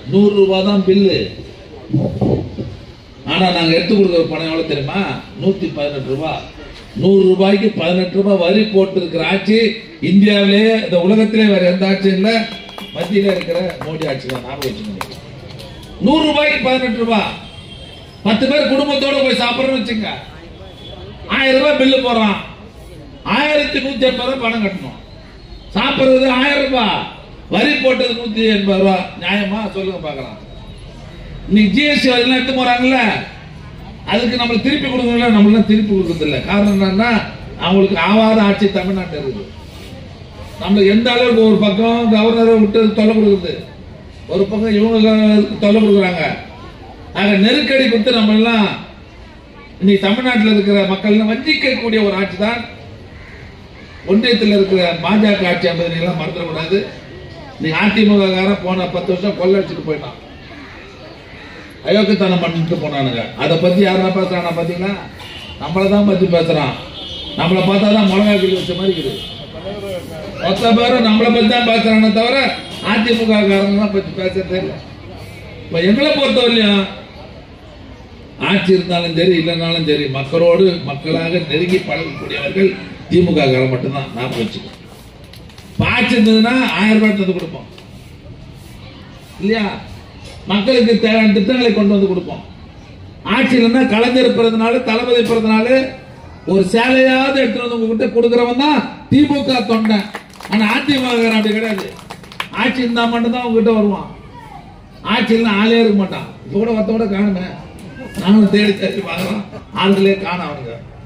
ரூபாய் தான் பில்லு. ஆனா நாங்க எடுத்து கொடுக்கிற பணம் எவ்வளவு தெரியுமா? 118 ரூபாய். 100 ரூபாய்க்கு 18 ரூபாய் வரி போட்டு இருக்கிற ஆட்சி இந்தியாவிலேயே, இந்த உலகத்திலே வேற எந்த ஆட்சியும் இல்ல, மத்தியில இருக்கிற மோடி ஆட்சி தான். ஞாபகம் வச்சுக்கோங்க. 100 ரூபாய்க்கு 18 ரூபாய். 10 பேர் குடும்பத்தோட போய் சாப்பிடறோம்னு வச்சுங்க, 1000 ரூபாய் பில்லு போடுறான். 1180 ரூபாய் பணம் கட்டணும். சாப்பிடுறது 1000 ரூபாய், வரி போட்டது 180 ரூபாய். நியாயமா சொல்லுங்க பாக்கலாம். இன்னைக்கு ஜிஎஸ்டி வரி எடுத்து போறாங்கல்ல, அதுக்கு நம்ம திருப்பி கொடுக்கணும். நம்மளாம் திருப்பி கொடுக்கறது இல்லை. காரணம் என்னன்னா, அவங்களுக்கு ஆவாத ஆட்சி தமிழ்நாட்டில் இருக்குது. நம்ம எந்த அளவுக்கு ஒரு பக்கம் கவர்னரை விட்டு தொல்லை கொடுக்குறது, ஒரு பக்கம் இவங்க தொல்லை கொடுக்குறாங்க. ஆக நெருக்கடி கொடுத்து நம்ம எல்லாம் இன்னைக்கு தமிழ்நாட்டில் இருக்கிற மக்கள் வஞ்சிக்கக்கூடிய ஒரு ஆட்சி தான் ஒன்றியத்தில் இருக்கிற பாஜக ஆட்சி. என்பதை மறந்துடக்கூடாது. நீ அதிமுக போன 10 வருஷம் கொள்ளடிச்சுட்டு போயிட்டான், அயோக்கியத்தனம் பண்ணிட்டு போனானுங்க. அதை பத்தி யாரா பேசுறானா பாத்தீங்களா? நம்மளதான் பத்தி பேசுறான். நம்மளை பார்த்தாதான் மிளகா கிளி வச்ச மாதிரி இருக்குது. மொத்த பேரும் நம்மளை பத்தி தான் பேசுறானே தவிர அதிமுக காரங்க பத்தி பேசுறதே இல்லை. இப்ப எங்களை பொறுத்தவரையும் ஆட்சி இருந்தாலும் சரி இல்லைனாலும் சரி, மக்களோடு மக்களாக நெருங்கி பழகக்கூடியவர்கள் திமுக காரங்க மட்டும்தான். நாம வச்சுக்கோ, ஆட்சி இருந்ததுன்னா 1000 ரூபாய் தந்து கொடுப்போம் இல்லையா? மக்களுக்கு தேவையான திட்டங்களை கொண்டு வந்து கொடுப்போம். ஆட்சியில கலைஞர் பிறந்தனால, தளபதி பிறந்தனால ஒரு சேலையாவது எடுத்து வந்து உங்ககிட்ட கொடுக்கிறவன் தான் திமுக தொண்டன். ஆனா அதிமுக அப்படி கிடையாது. ஆட்சி இருந்தா மட்டும்தான் உங்ககிட்ட வருவான். ஆட்சியில் ஆளே இருக்க மாட்டான். இப்ப கூட ஒருத்தோட காணுமே, நாங்களும் தேடி தேடி பார்க்கலாம், ஆளுகளே காண அவனுங்க.